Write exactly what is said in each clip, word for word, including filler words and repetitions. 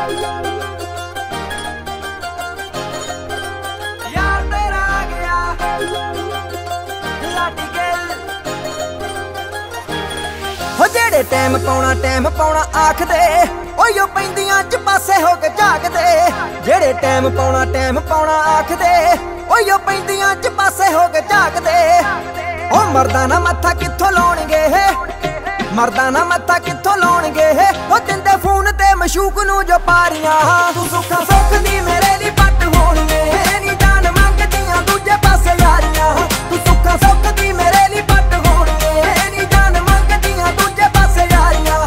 हो जेड़े टैम पाउणा टैम पाउणा आखदे ओयो पैंदियां च पासे हो के जागदे। जेड़े टैम पाउणा टैम पाउणा आखदे ओयो पैंदियां च पासे हो के जागदे। ओ मर्दां ना मत्था कित्थों लाउणगे, मर्दां ना मत्था कित्थों लाउणगे। ओ दिंदे फोन ते मशूक नूं जो पारियां, तू सुखा सुख दी मेरे ली पट होणगे। नी जान मंगदियां दूजे पासे यारियां, तू सुखा सुख दी मेरे ली पट होणगे। नी जान मंगदियां दूजे पासे यारियां।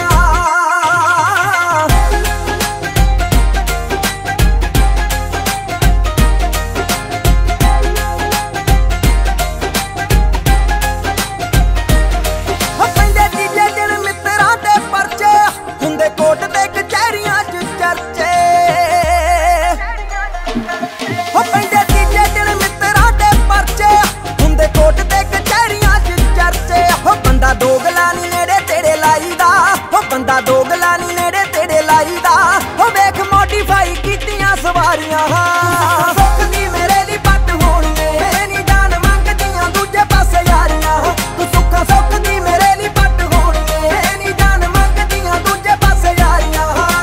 कोट दे कचहरियां च चर्चे हो पैंदे तीजे दिन मित्तरां दे परचे। हुंदे कोट दे कचहरियां च चर्चे। हो बंदा दोगला नी नेड़े तेरे लाईदा, हो बंदा दोगला नी नेड़े तेरे लाईदा। हो वेख मॉडिफाई कीतियां सवारियां, सुख दी मेरे ली पट होणगे। नी जान मंगदियां दूजे पासे यारियां, तू सुखा सुख दी मेरे ली पट होणगे। नी जान मंगदियां दूजे पासे यारियां।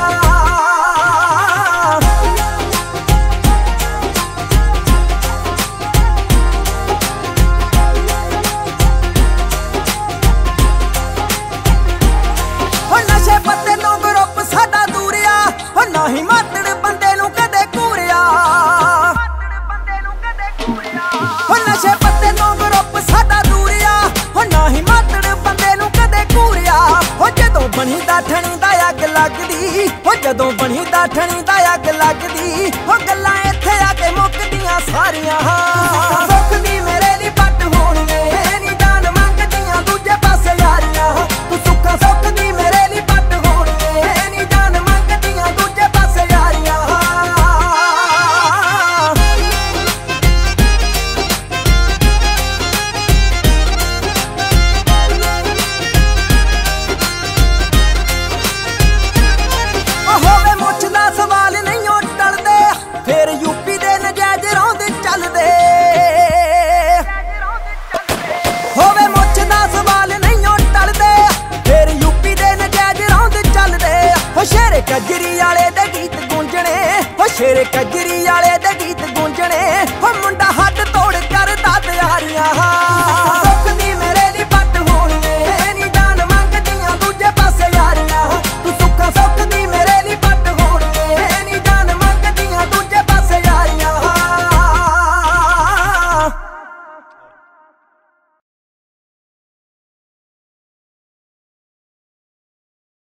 हो नशे पत्ते तो ग्रुप साडा दूरिया, हो ना ही मातड़ बंदे नूं कदे घूरिया। हो नशे पत्ते तो ग्रुप साडा दूरिया, हो ना ही मातड़ बंदे नूं कदे घूरिया। हो जदों बनी दा ठणी दा अग लगदी, हो जदों बनी दा ठणी दा अग लगदी। हो गल्लां इत्थे आके मुकदियां सारियां, सुख दी मेरे ली पट होणगे। नी जान मंगदियां दूजे पासे यारियां, तू सुखा सुख दी मेरे ली पट होणगे। नी जान मंगदियां दूजे पासे यारियां। होवे मुछ दा सवाल नहीं ओ टलदे, फिर यूपी दे नजायज रौंद चलदे। होवे मुछ दा सवाल नहीं ओ टलदे, फिर यूपी दे नजायज रौंद चलदे। हो शेरे कजरी वाले दे गीत गूंजणे, हो शेरे कजरी वाले दे गीत गूंजणे। हो मुंडा हੱਡ ਤੋੜ करदा तैयारियां।